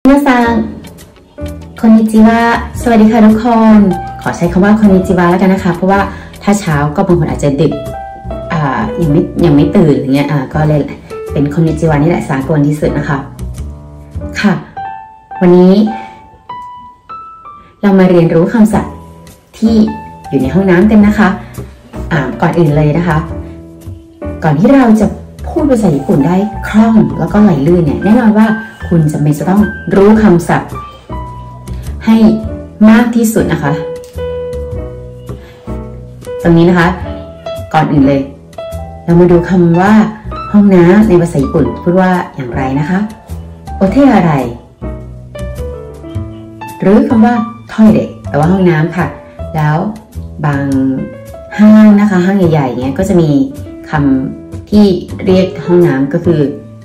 皆さんこんにちはสวัสดีค่ะทุกคนขอใช้คำว่าคอนนิจิวะแล้วกันนะคะเพราะว่าถ้าเช้าก็บางคนอาจจะดึกยังไม่ตื่นอย่างเงี้ยก็เลยเป็นคอนนิจิวะนี่แหละสากลที่สุดนะคะค่ะวันนี้เรามาเรียนรู้คำศัพท์ที่อยู่ในห้องน้ำกันนะคะก่อนอื่นเลยนะคะก่อนที่เราจะพูดภาษาญี่ปุ่นได้คล่องแล้วก็ไหลลื่นเนี่ยแน่นอนว่าคุณจำเป็นจะต้องรู้คำศัพท์ให้มากที่สุดนะคะตรงนี้นะคะก่อนอื่นเลยเรามาดูคำว่าห้องน้ำในภาษาญี่ปุ่นพูดว่าอย่างไรนะคะโอเทอะไรหรือคำว่าทอยเล็ตแปลว่าห้องน้ำค่ะแล้วบางห้างนะคะห้างใหญ่ๆเนี้ยก็จะมีคำที่เรียกห้องน้ำก็คือ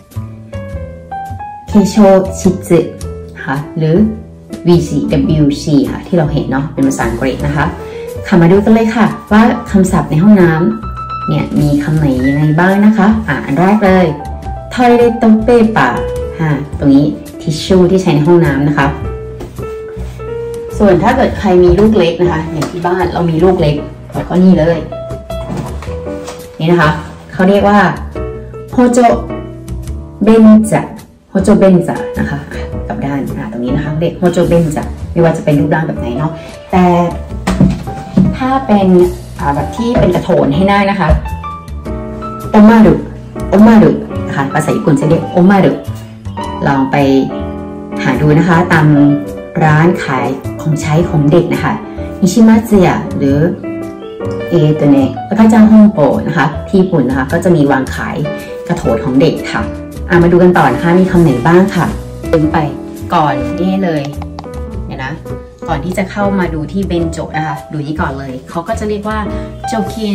เคโชชิซึค่ะหรือ VCWC ค่ะที่เราเห็นเนาะเป็นภาษาอังกฤษนะคะมาดูกันเลยค่ะว่าคำศัพท์ในห้องน้ำเนี่ยมีคำไหนยังไงบ้างนะคะอันแรกเลยทอยเลตโตเปปาตรงนี้ทิชชู่ที่ใช้ในห้องน้ำนะคะส่วนถ้าเกิดใครมีลูกเล็กนะคะอย่างที่บ้านเรามีลูกเล็กแล้วก็นี่เลยนี่นะคะเขาเรียกว่าโฮโจเบนจะโฮโจเบนจะนะคะกับด้านตรงนี้นะคะเรียกโฮโจเบนจะไม่ว่าจะเป็นรูปร่างแบบไหนเนาะแต่ถ้าเป็นแบบที่เป็นกระโถนให้ได้นะคะโอมารุนะคะภาษาญี่ปุ่นจะเรียกโอมารุลองไปหาดูนะคะตามร้านขายของใช้ของเด็กนะคะนิชิมัตสึยะหรือตัวเนแล้วก็จางฮ่องโปนะคะที่ญี่ปุ่นนะคะก็จะมีวางขายกระโถนของเด็กค่ะมาดูกันต่อนะคะมีคำไหนบ้างค่ะดึงไปก่อนนี่เลยเนี่ยนะก่อนที่จะเข้ามาดูที่เบนโจนะคะดูนี้ก่อนเลยเขาก็จะเรียกว่าโจคิ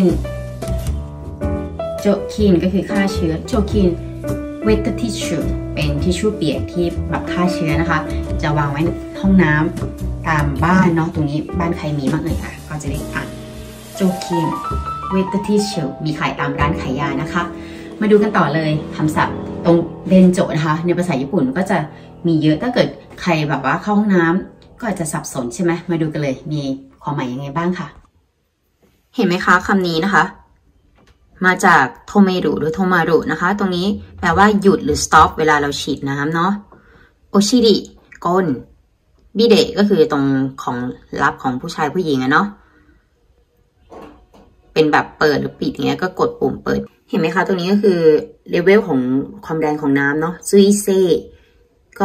นก็คือฆ่าเชื้อโจคินเวททิชชูเป็นทิชชู่เปียกที่แบบฆ่าเชื้อนะคะจะวางไว้ในห้องน้ำตามบ้านเนาะตรงนี้บ้านใครมีบ้างเลยก็จะเรียกโจคินเวททิชชูมีขายตามร้านขายยานะคะมาดูกันต่อเลยคำศัพท์ตรงเบนโจนะคะในภาษาญี่ปุ่นก็จะมีเยอะถ้าเกิดใครแบบว่าเข้าห้องน้ำก็อาจจะสับสนใช่ไหมมาดูกันเลยมีความหมายยังไงบ้างค่ะเห็นไหมคะคำนี้นะคะมาจากโทเมรุหรือโทมารุนะคะตรงนี้แปลว่าหยุดหรือ stop เวลาเราฉีดน้ำเนาะโอชิริก้นบิเดะก็คือตรงของลับของผู้ชายผู้หญิงเนาะเป็นแบบเปิดหรือปิดอย่างเงี้ยก็กดปุ่มเปิดเห็นไหมคะตรงนี้ก็คือเลเวลของความแรงของน้ำเนาะซุยเซก็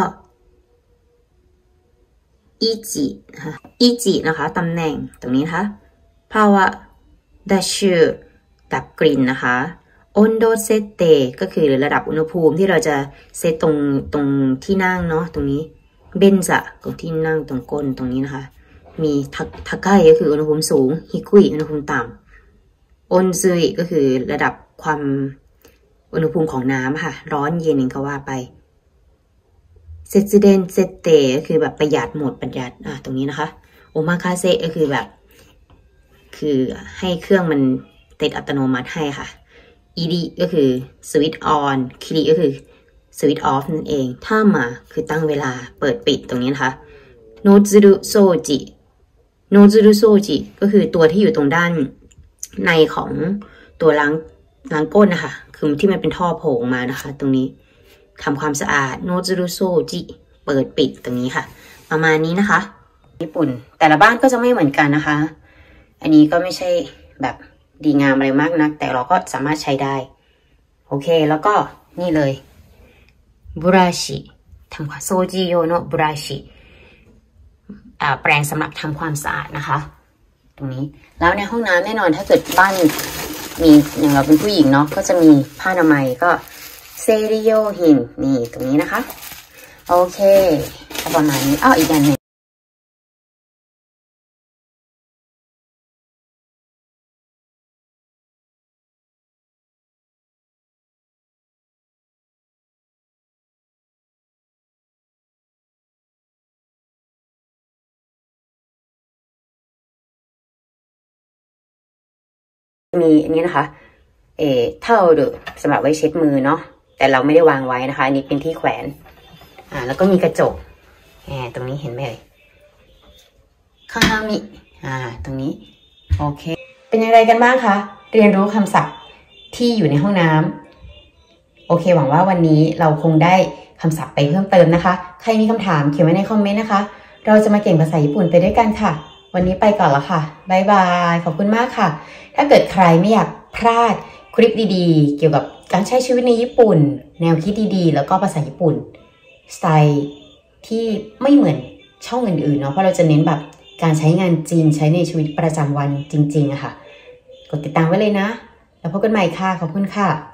อิจินะคะตำแหน่งตรงนี้นะคะภาวะดัชชูดับกลิ่นนะคะอนโดเซเตก็คือระดับอุณหภูมิที่เราจะเซตตรงที่นั่งเนาะตรงนี้เบนจะตรงที่นั่งตรงก้นตรงนี้นะคะมีทักไกก็คืออุณหภูมิสูงฮิคุยอุณหภูมิต่ำอนซุยก็คือระดับความอุณหภูมิของน้ำค่ะร้อนเย็นก็ว่าไปเซตเดนเซตเตก็คือแบบประหยัดโหมดประหยัดตรงนี้นะคะโอมาคาเซก็คือแบบคือให้เครื่องมันติดอัตโนมัติให้ค่ะอีดีก็คือสวิตช์ออนคิริก็คือสวิตช์ออฟนั่นเองถ้ามาคือตั้งเวลาเปิดปิดตรงนี้นะคะโนซึรุโซจิก็คือตัวที่อยู่ตรงด้านในของตัวล้างก้นนะคะคือที่มันเป็นท่อโผล่มานะคะตรงนี้ทำความสะอาดโนซึรุโซจิเปิดปิดตรงนี้ค่ะประมาณนี้นะคะญี่ปุ่นแต่ละบ้านก็จะไม่เหมือนกันนะคะอันนี้ก็ไม่ใช่แบบดีงามอะไรมากนักแต่เราก็สามารถใช้ได้โอเคแล้วก็นี่เลยบุราชิทำความโซจิโยโนบุราชิแปรงสำหรับทำความสะอาดนะคะตรงนี้แล้วในห้องน้ำแน่นอนถ้าเกิดบ้านมีอย่างเราเป็นผู้หญิงเนาะก็จะมีผ้าอนามัยก็เซริโยหินนี่ตรงนี้นะคะโอเคประมาณนี้อีกอย่างหนึ่งมีอันนี้นะคะเท่าเดสำหรับไว้เช็ดมือเนาะแต่เราไม่ได้วางไว้นะคะอันนี้เป็นที่แขวนแล้วก็มีกระจกตรงนี้เห็นไหมเอ่ยคาฮามิตรงนี้โอเคเป็นอย่างไรกันบ้างคะเรียนรู้คำศัพท์ที่อยู่ในห้องน้ำโอเคหวังว่าวันนี้เราคงได้คำศัพท์ไปเพิ่มเติมนะคะใครมีคำถามเขียนไว้ในคอมเมนต์นะคะเราจะมาเก่งภาษาญี่ปุ่นไปด้วยกันค่ะวันนี้ไปก่อนแล้วค่ะบ๊ายบายขอบคุณมากค่ะถ้าเกิดใครไม่อยากพลาดคลิปดีๆเกี่ยวกับการใช้ชีวิตในญี่ปุ่นแนวคิดดีๆแล้วก็ภาษาญี่ปุ่นสไตล์ที่ไม่เหมือนช่องอื่นๆเนาะเพราะเราจะเน้นแบบการใช้งานจริงใช้ในชีวิตประจำวันจริงๆอะค่ะกดติดตามไว้เลยนะแล้วพบกันใหม่ค่ะขอบคุณค่ะ